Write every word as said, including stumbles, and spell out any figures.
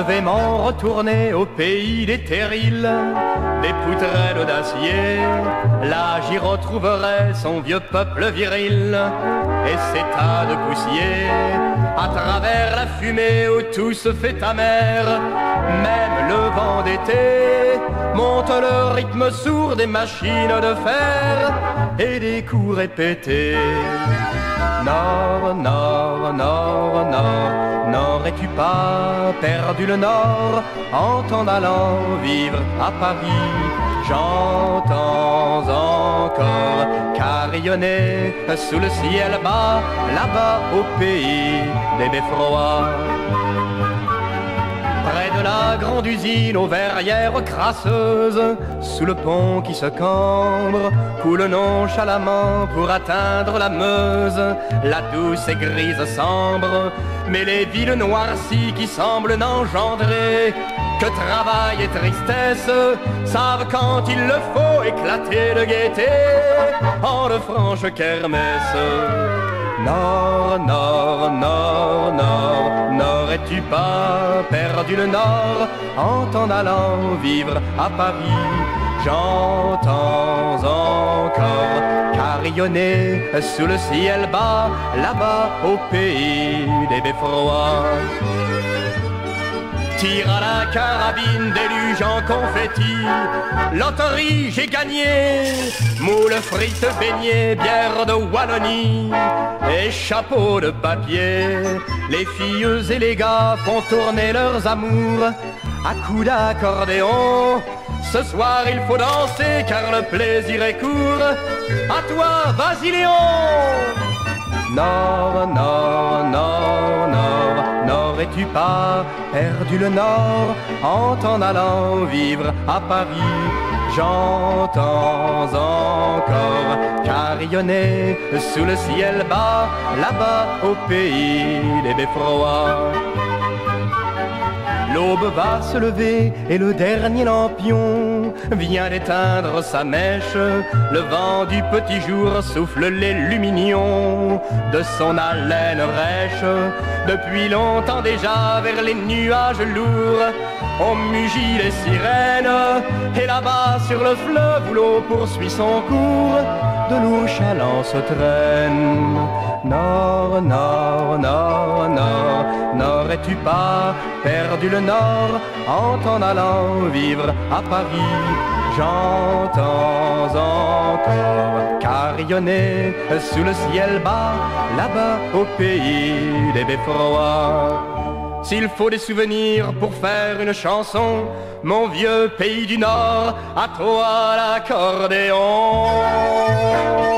vais m'en retourner au pays des terrils, des poutrelles d'acier. Là j'y retrouverai son vieux peuple viril et ses tas de poussière. À travers la fumée où tout se fait amer, même le vent d'été monte le rythme sourd des machines de fer et des coups répétés. Nord, nord, nord, nord, n'aurais-tu pas perdu le nord en t'en allant vivre à Paris? J'entends encore carillonner sous le ciel bas, là-bas au pays des beffrois. Près de la grande usine aux verrières crasseuses, sous le pont qui se cambre, coule nonchalamment pour atteindre la Meuse, la douce et grise sambre. Mais les villes noircies qui semblent n'engendrer que travail et tristesse savent quand il le faut éclater de gaieté en de franches kermesses. Nord, nord, nord, nord, n'aurais-tu pas perdu le nord en t'en allant vivre à Paris? J'entends encore carillonner sous le ciel bas, là-bas au pays des beffrois. Tire à la carabine, déluge en confetti, loterie j'ai gagné, moules frites, beignets, bière de Wallonie et chapeaux de papier. Les filles et les gars font tourner leurs amours à coups d'accordéon. Ce soir il faut danser car le plaisir est court. À toi, vas-y Léon! Nord, nord, nord, nord, n'aurais-tu pas perdu le nord en t'en allant vivre à Paris? J'entends encore carillonner sous le ciel bas, là-bas au pays des beffrois. L'aube va se lever et le dernier lampion vient d'éteindre sa mèche. Le vent du petit jour souffle les luminions de son haleine rêche. Depuis longtemps déjà vers les nuages lourds on mugit les sirènes. Et là-bas sur le fleuve où l'eau poursuit son cours, de lourds chalands se traînent. Nord, nord, nord, nord, n'aurais-tu pas perdu le nord en t'en allant vivre à Paris? J'entends encore carillonner sous le ciel bas, là-bas au pays des beffrois. S'il faut des souvenirs pour faire une chanson, mon vieux pays du Nord, à toi l'accordéon.